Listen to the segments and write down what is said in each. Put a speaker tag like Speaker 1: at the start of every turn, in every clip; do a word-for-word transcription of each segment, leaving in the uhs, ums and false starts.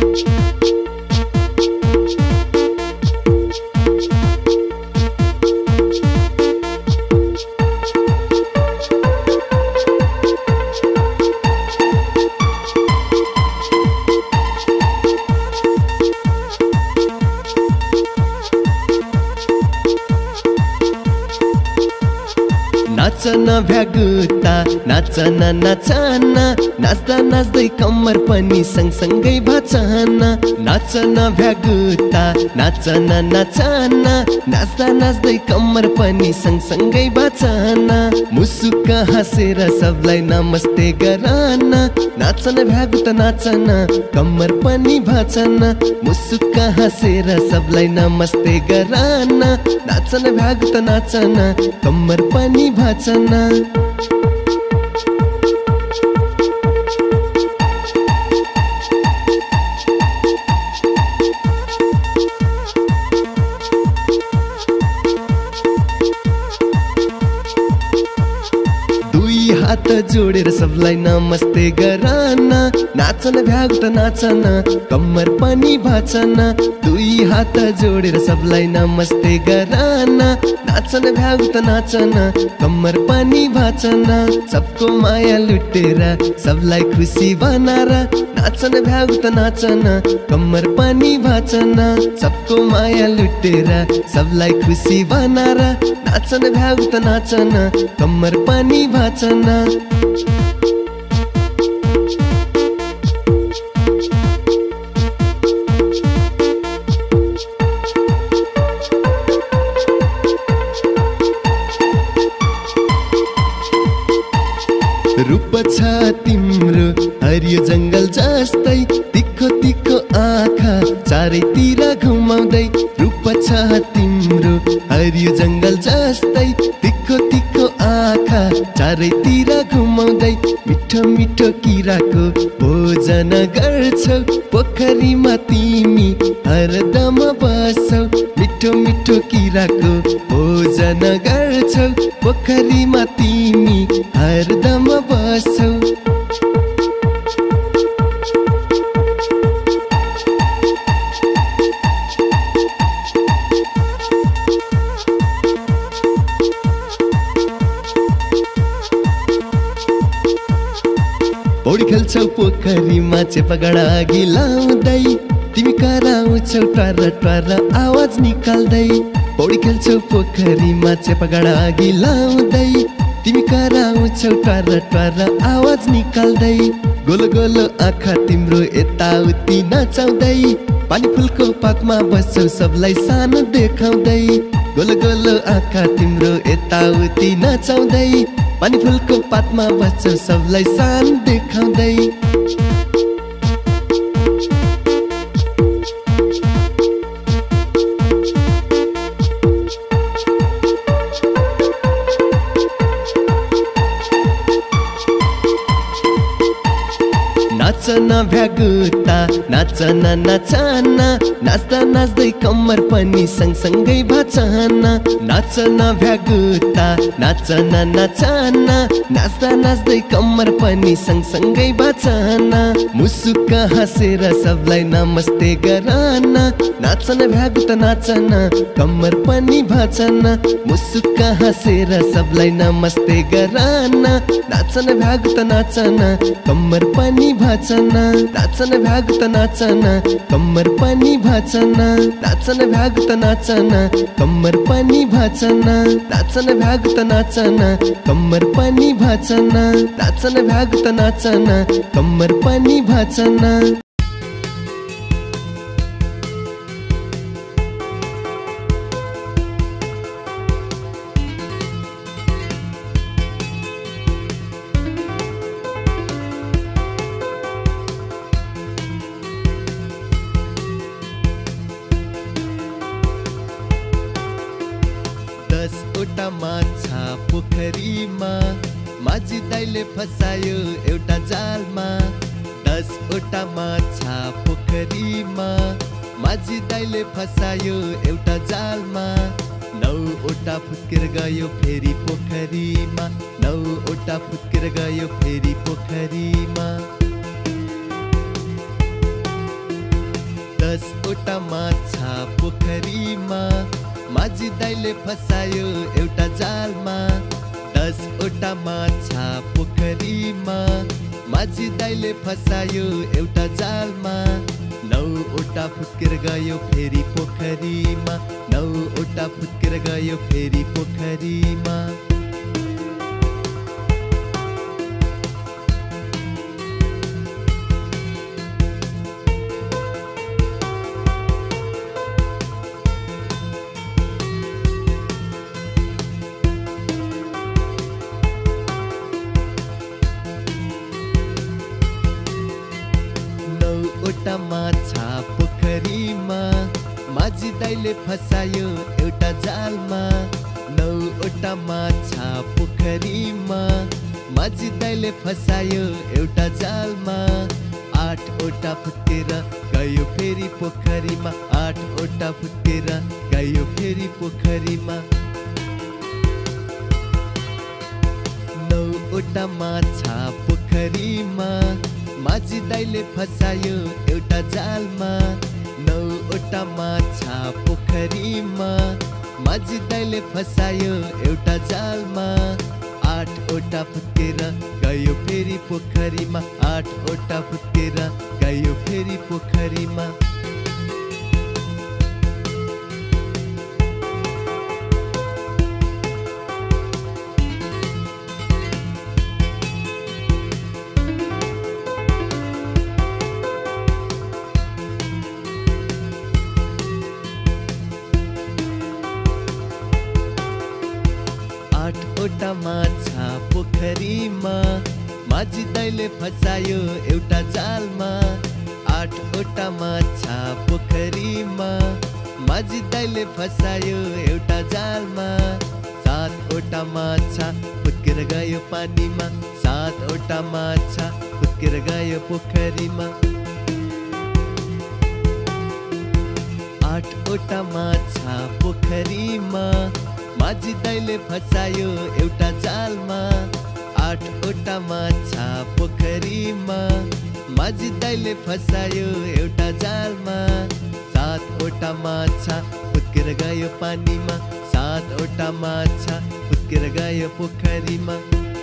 Speaker 1: नाचना भ्यागुता नाचना नाचना नाच्दा नाच्दै कम्मर पनि सँगसँगै भाचना नाचना भ्यागुता नाचना नाचना नाच्दा नाच्दै कम्मर पनि सँगसँगै भाचना मुसुक्क हाँसेर सबलाई नमस्ते गराना नाचना भ्यागुता नाचना कम्मर पनि भाचना मुसुक्क हाँसेर सबलाई नमस्ते गराना नाचना भ्यागुता नाचना कम्मर पनि भाचना दुई हात जोडेर सबलाई नमस्ते गराना नाचना भ्यागुता नाचना कम्मर पनि भाचना दुई हात जोडेर सबलाई नमस्ते गराना नाचना भ्यागुता नाचना कम्मर पनि भाचना सबको माया लुटेर सबलाई खुसी बनाएर नाचना भ्यागुता नाचना कम्मर पनि भाचना सबको माया लुटेर सबलाई खुसी बनाएर नाचना भ्यागुता नाचना कम्मर पनि भाचना रूप छ तिम्रो हरियो जंगल जस्तै तिखो तिखो आँखा चारैतिर घुमाउँदै रूप छ तिम्रो हरियो जंगल जस्तै तिखो तिखो आँखा चारैतिर घुमाउँदै मिठो मिठो किराको भोजन गर्छौ पोखरीमा तिमी हरदम बस्छौ मिठो मिठो किराको भोजन गर्छौ पोखरीमा तिमी हरदम बस्छौ पौडी खेल्छौ पोखरीमा चेपागडा गिलाउँदै तिमी कराउँछौ ट्वार ट्वार आवाज निकाल्दै पौडी खेल्छौ पोखरीमा चेपागडा गिलाउँदै तिमी कराउँछौ ट्वार ट्वार आवाज निकाल्दै गोलो गोलो आँखा तिम्रो यताउति नचाउँदै पानी फुलको पातमा बस्छौ सबलाई सानो देखाउँदै गोलो गोलो आँखा तिम्रो यताउति नचाउँदै पानी फुलको पातमा बस्छौ सबलाई सानो देखाउँदै नाचना भ्यागुता नाचना नाचना नाच्दा नाच्दै कम्मर पनि सँगसँगै भाचना नाचना भ्यागुता नाचना नाचना नाच्दा नाच्दै कम्मर पनि सँगसँगै भाचना मुसुक्क हाँसेर सबलाई नमस्ते गराना नाचना भ्यागुता नाचना कम्मर पनि भाचना मुसुक्क हाँसेर सबलाई नमस्ते गराना नाचना भ्यागुता नाचना कम्मर पनि भाचना नाचना भ्यागुता नाचना कम्मर पनि भाचना नाचना भ्यागुता नाचना कम्मर पनि भाचना नाचना भ्यागुता नाचना कम्मर पनि भाचना नाचना भ्यागुता नाचना कम्मर पनि भाचना दसवटा माछा पोखरीमा माझी दाइले फसायो एउटा जालमा दसवटा माछा पोखरीमा माझी दाइले फसायो एउटा जालमा नौवटा फुत्केर गयो फेरि पोखरीमा नौवटा फुत्केर गयो फेरि पोखरीमा दाइले फसायो एउटा जालमा। दसवटा माछा पोखरीमा माझी दाइले फसायो एउटा जालमा। नौवटा फुत्केर गयो फेरि पोखरीमा। नौवटा फुत्केर गयो फेरि पोखरीमा। नौवटा माछा पोखरीमा माझी दाइले फसायो एउटा जालमा। नौवटा माछा पोखरीमा माझी दाइले फसायो एउटा जालमा। आठवटा फुत्केर गयो फेरि पोखरीमा। आठवटा फुत्केर गयो फेरि पोखरीमा। नौवटा माछा पोखरीमा माझी दाइले फसायो एउटा जालमा। नौवटा माछा पोखरीमा माझी दाइले फसायो एउटा जालमा। आठवटा फुत्केर गयो फेरि पोखरीमा। आठवटा फुत्केर गयो फेरि पोखरीमा। आठवटा माछा पोखरीमा माझी दाइले फसायो एउटा जालमा। आठवटा माछा पोखरीमा माझी दाइले फसायो एउटा जालमा। सातवटा माछा फुत्केर गयो पानीमा। सातवटा माछा फुत्केर गयो पोखरीमा। आठवटा माछा पोखरीमा माझी दाइले फसायो एउटा जालमा। आठवटा माछा पोखरीमा माझी दाइले फसायो एउटा जालमा। सातवटा माछा फुत्केर गयो पानीमा। सातवटा माछा फुत्केर गयो पोखरीमा।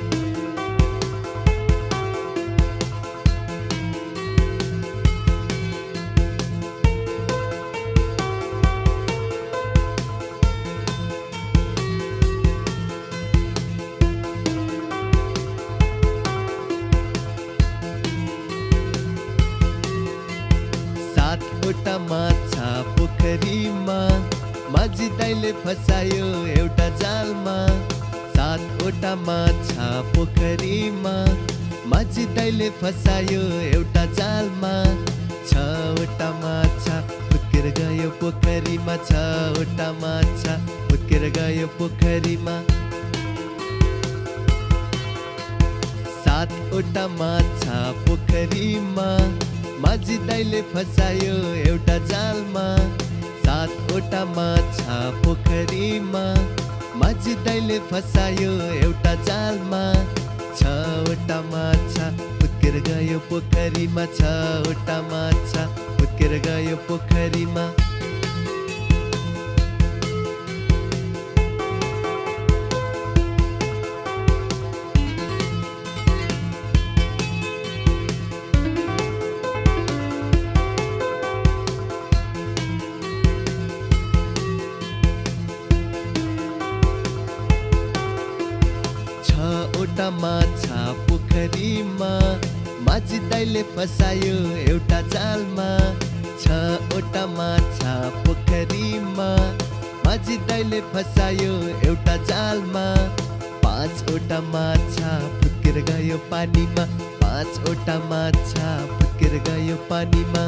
Speaker 1: सातवटा माछा पोखरीमा माझी दाइले फसायो एउटा जालमा। सातवटा माछा पोखरीमा माझी दाइले फसायो एउटा जालमा। छवटा माछा फुत्केर गयो पोखरीमा। छवटा माछा फुत्केर गयो पोखरीमा। सातवटा माछा पोखरीमा माझी दाइले फसायो एउटा जालमा। सातवटा माछा पोखरीमा माझी दाइले फसायो एउटा जालमा। छवटा माछा फुत्केर गयो पोखरीमा। छवटा माछा फुत्केर गयो पोखरीमा। छवटा माछा पोखरीमा माझी दाइले फसायो एउटा जालमा। छवटा माछा पोखरीमा माझी दाइले फसायो एउटा जालमा। पाँचवटा माछा फुत्केर गयो पानीमा। पाँचवटा माछा फुत्केर गयो पानीमा।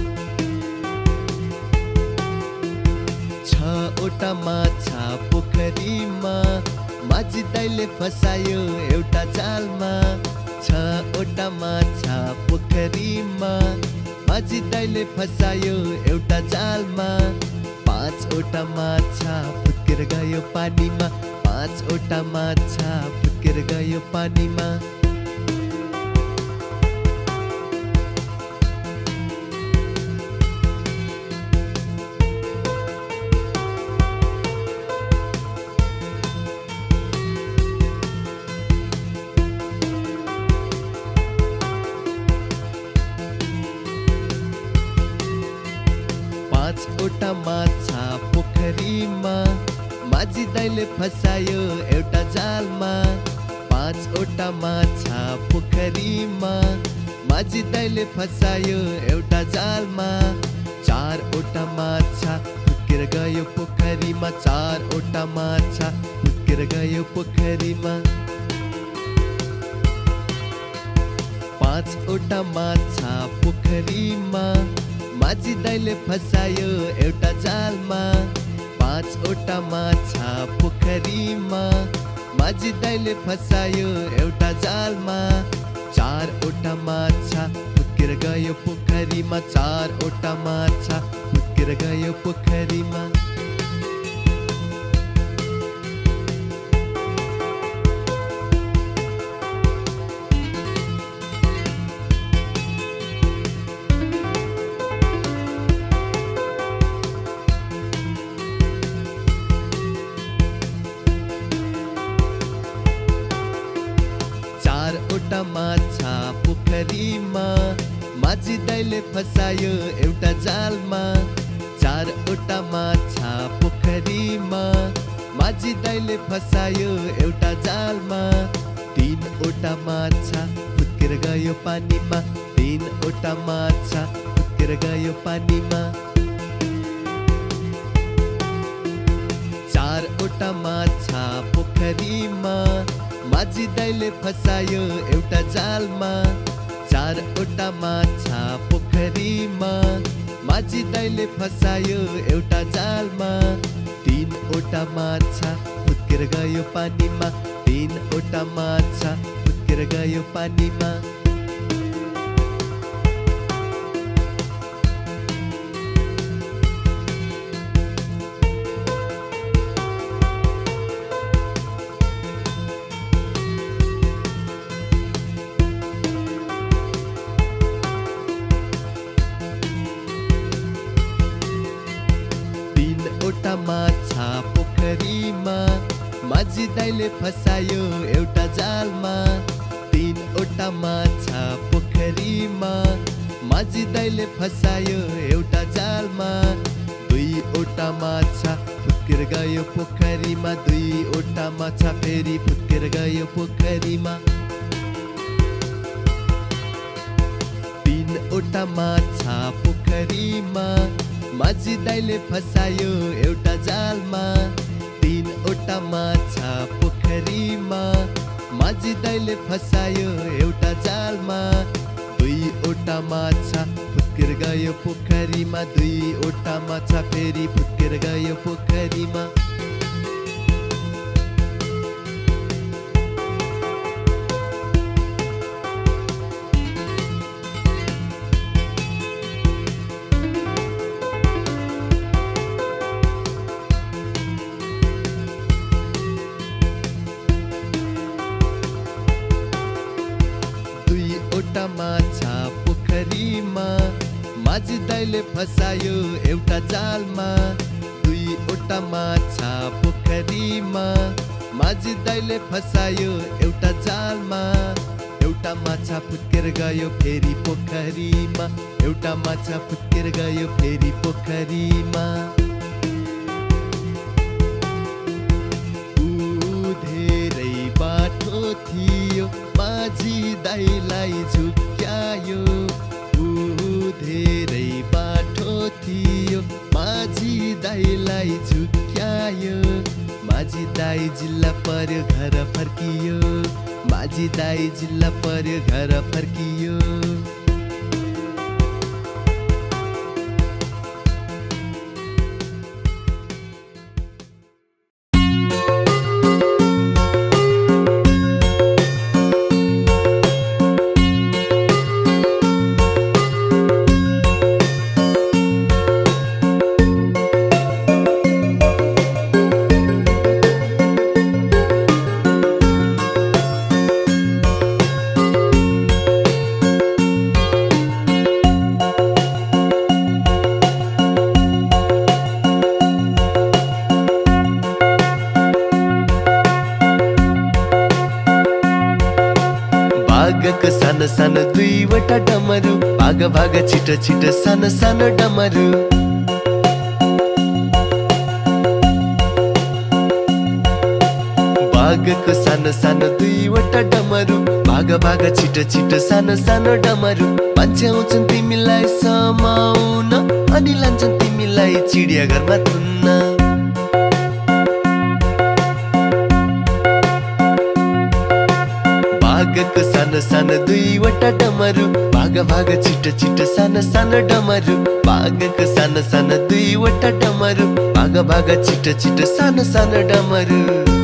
Speaker 1: छवटा माछा पोखरीमा माझी दाइले फसायो एउटा जालमा। छवटा माछा पोखरीमा माझी दाइले फसायो एउटा जालमा। पाँचवटा माछा फुत्केर गयो पानीमा। पाँचवटा माछा फुत्केर गयो पानीमा। पाँचवटा माछा पोखरीमा माझी दाइले फसायो एउटा जालमा। पाँचवटा माछा पोखरीमा माझी दाइले फसायो एउटा जालमा। चारवटा माछा फुत्केर गयो पोखरीमा। चारवटा माछा फुत्केर गयो पोखरीमा। पाँचवटा माछा पोखरीमा माझी दाइले फसायो एउटा जालमा। पाँचवटा माछा पोखरीमा माझी दाइले फसायो एउटा जालमा। चारवटा माछा फुत्केर गयो पोखरीमा। चारवटा माछा फुत्केर गयो पोखरीमा। चारवटा माछा पोखरीमा माझी दाइले फसायो एउटा जालमा। चारवटा माछा पोखरीमा माझी दाइले फसायो एउटा जालमा। तीनवटा माछा फुत्केर गयो पानीमा। तीनवटा माछा फुत्केर गयो पानीमा। चारवटा माछा पोखरीमा माझी दाइले फसायो एउटा जालमा। चारवटा माछा पोखरीमा माझी दाइले फसायो एउटा जालमा। तीनवटा माछा फुत्केर गयो पानीमा। तीनवटा माछा फुत्केर गयो पानीमा। तीनवटा माछा पोखरीमा माझी दाइले फसायो एउटा जालमा। तीनवटा माछा पोखरीमा माझी दाइले फसायो एउटा जालमा। दुईवटा माछा फुत्केर गयो पोखरीमा। दुईवटा माछा फेरि फुत्केर गयो पोखरीमा। तीनवटा माछा पोखरीमा माझी दाइले फसायो एउटा जालमा। तीनवटा माछा पोखरीमा माझी दाइले फसायो एउटा जालमा। दुईवटा माछा फुत्केर गयो पोखरीमा। दुईवटा माछा फेरि फुत्केर गयो पोखरीमा। दुईवटा माछा पोखरीमा माझी दाइले फसायो एउटा जालमा। दुईवटा माछा पोखरीमा माझी दाइले फसायो एउटा जालमा। एउटा माछा फुत्केर गयो फेरि पोखरीमा। एउटा माछा फुत्केर गयो फेरि पोखरीमा। ऊ धेरै बाठो थियो माझी दाइलाई झुक्यायो। ऊ धेरै बाठो थियो माझी दाइलाई झुक्यायो। माझी दाइ जिल्ला पर्यो घर फर्कियो। माझी दाइ जिल्ला पर्यो घर फर्कियो। भागको सानो सानो दुईवटा डमरू। भाग भाग छिटो छिटो सानो सानो डमरू। बाघको सानो सानो दुईवटा डमरू, भाग भाग छिटो छिटो सानो सानो डमरू। मान्छे आउँछन् तिमीलाई समाउन, अनि लान्छन् तिमीलाई चिडियाघरमा थुन्न। बाघको सानो सानो दुईवटा डमरू, भाग भाग छिटो छिटो सानो सानो डमरू। बाघको सानो सानो दुईवटा डमरू, भाग भाग छिटो छिटो सानो सानो डमरू।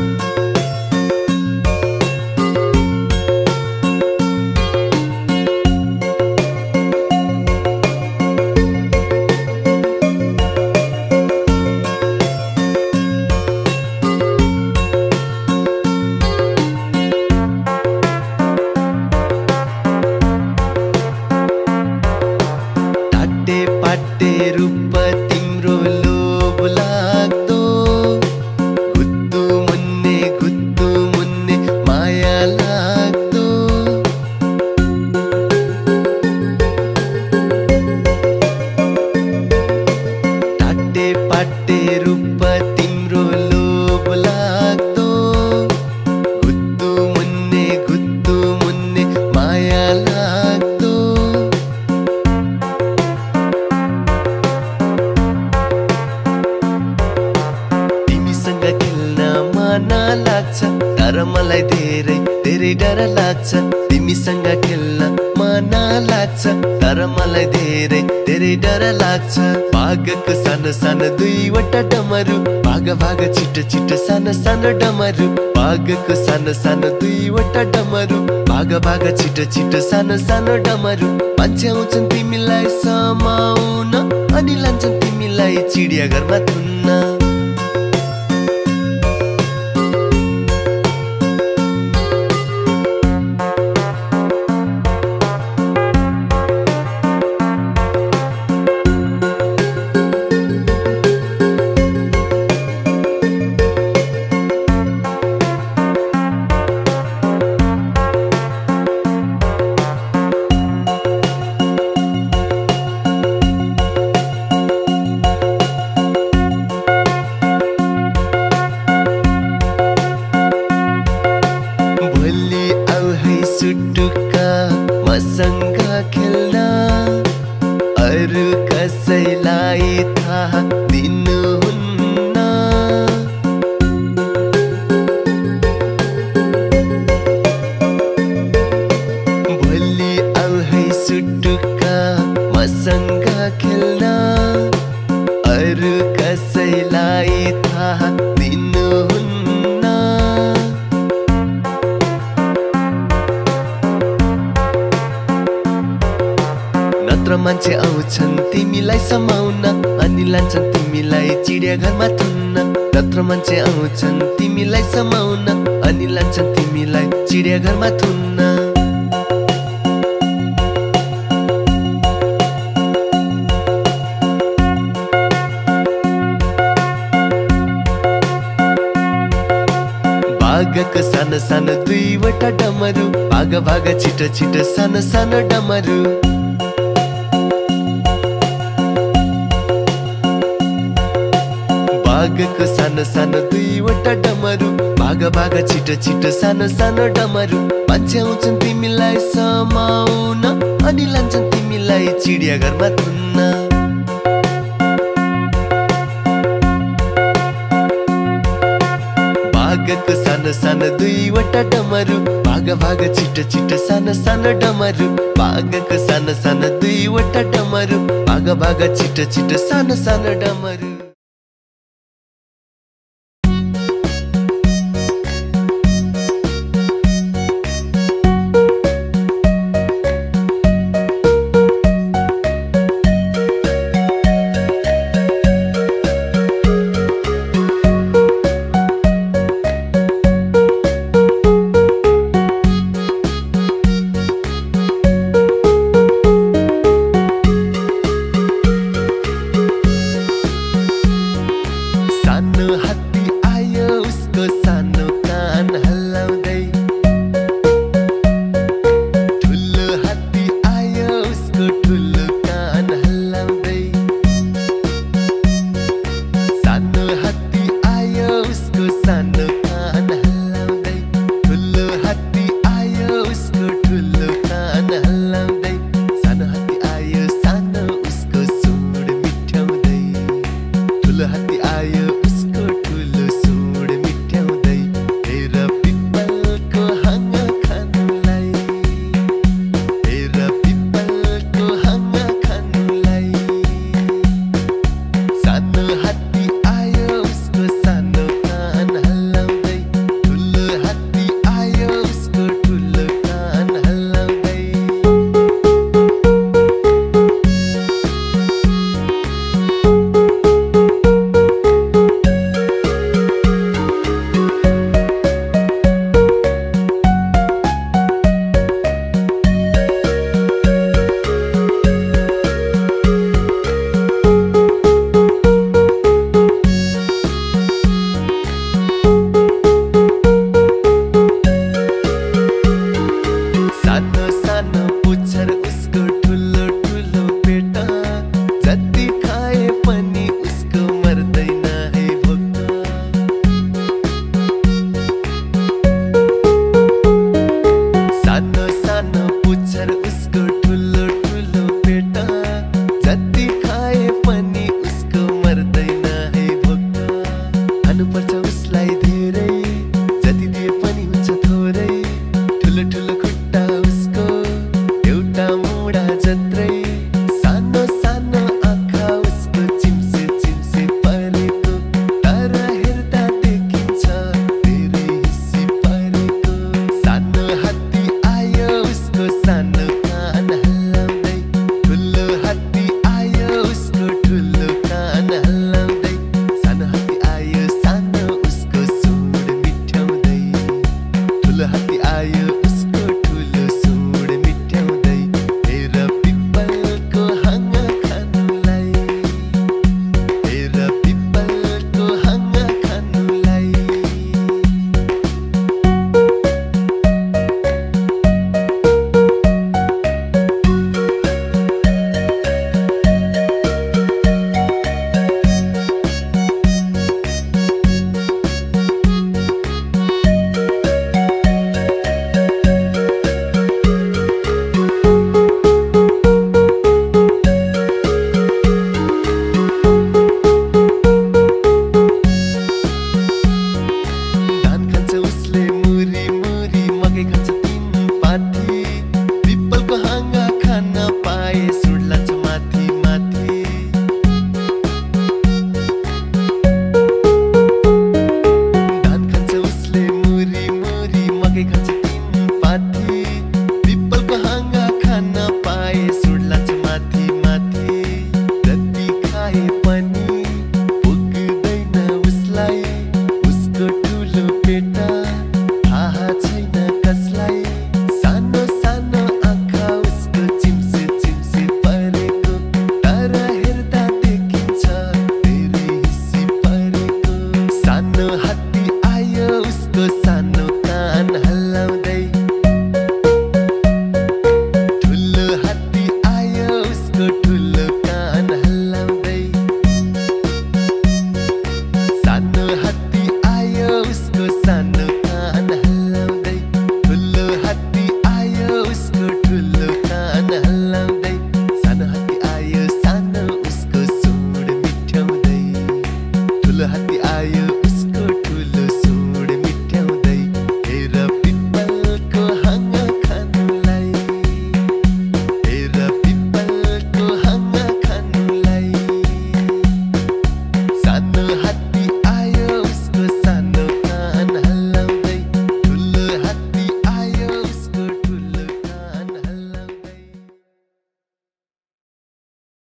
Speaker 1: पाटे रूप तिम्रो लोभ लाग्दो, गुद्दु मुन्ने गुद्दु मुन्ने माया लाग्दो। टाटे पाटे रूप तिम्रो लोभ लाग्दो, गुद्दु मुन्ने गुद्दु मुन्ने माया लाग्दो। लाग्छ तर मलाई धेरै धेरै डर लाग्छ। तिमीसँग खेल्न मन लाग्छ तर मलाई धेरै धेरै डर लाग्छ। बाघको सानो सानो दुईवटा डमरू, भाग भाग छिटो छिटो सानो सानो डमरू। बाघको सानो सानो दुईवटा डमरू, भाग भाग छिटो छिटो सानो सानो डमरू। मान्छे आउँछन् तिमीलाई समाउन, अनि लान्छन् तिमीलाई चिडियाघरमा थुन्न। सुटुका मसँग खेल्न, अरू कसैलाई थाहा दिनुहुन्न। भोलि आऊ है सुटुका मसँग खेल्न, अरू कसैलाई थाहा दिनुहुन्न। नत्र मान्छे आउँछन् तिमीलाई समाउन, अनि लान्छन् तिमीलाई चिडियाघरमा थुन्न। नत्र मान्छे आउँछन् तिमीलाई समाउन, अनि लान्छन् तिमीलाई चिडियाघरमा थुन्न। बाघको सानो सानो दुईवटा डमरू, भाग भाग छिटो छिटो सानो सानो डमरू। बाघको सानो सानो दुईवटा डमरू, भाग भाग छिटो छिटो सानो सानो डमरू। मान्छे आउँछन् तिमीलाई समाउन, अनि लान्छन् तिमीलाई चिडियाघरमा थुन्न। बाघको सानो सानो दुईवटा डमरू, भाग भाग छिटो छिटो सानो सानो डमरू। बाघको सानो सानो दुईवटा डमरू, भाग भाग छिटो छिटो सानो सानो डमरू।